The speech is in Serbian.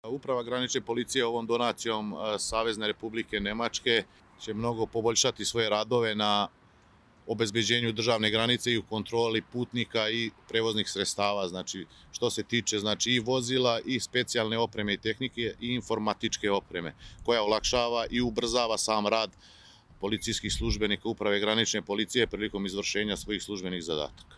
Uprava granične policije ovom donacijom Savezne Republike Nemačke će mnogo poboljšati svoje radove na obezbeđenju državne granice i u kontroli putnika i prevoznih sredstava, znači što se tiče i vozila i specijalne opreme i tehnike i informatičke opreme, koja olakšava i ubrzava sam rad policijskih službenika Uprave granične policije prilikom izvršenja svojih službenih zadataka.